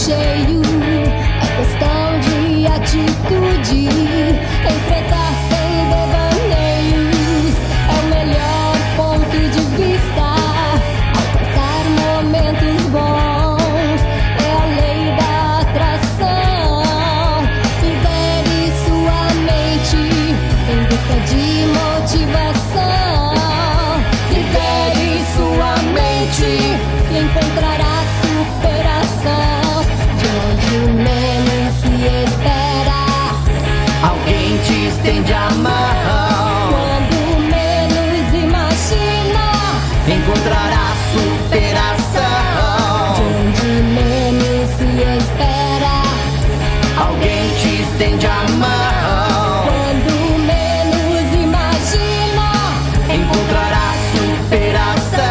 cheio, é questão de atitude. Enfrentar sem devaneios é o melhor ponto de vista. Alcançar momentos bons é a lei da atração. Libere sua mente em busca de motivação. Libere sua mente e encontrará superação de onde menos se espera. Alguém te estende a mão. Quando menos imagina, Encontrará superação. de onde menos se espera. Alguém te estende a mão. Quando menos imagina, Encontrará superação.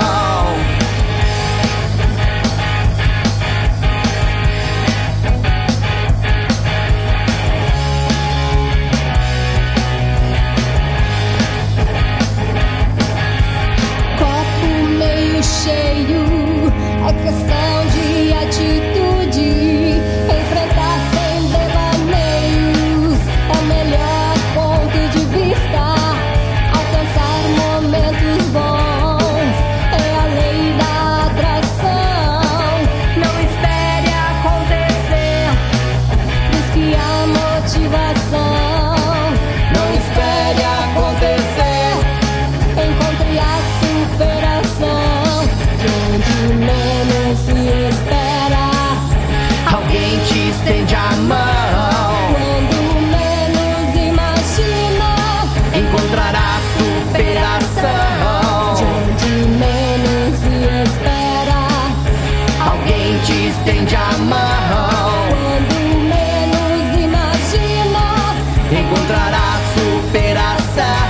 copo meio cheio, é questão de atitude. Enfrentar sem devaneios é o melhor ponto de vista. Alcançar momentos bons é a lei da atração. Não espere acontecer, busque a motivação. Não espere acontecer. Encontre a superação de onde menos se espera. Alguém te estende a mão. Quando menos imagina, Encontrará superação. de onde menos se espera. Alguém te estende a mão. Quando menos imagina, Encontrará superação.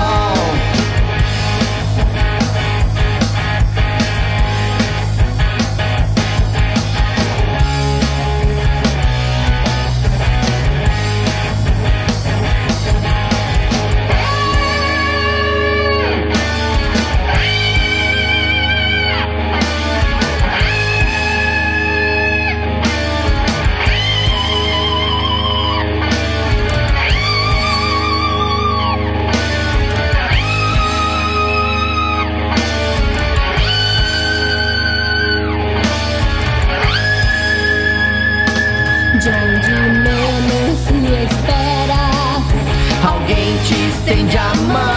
de onde menos se espera. Alguém te estende a mão.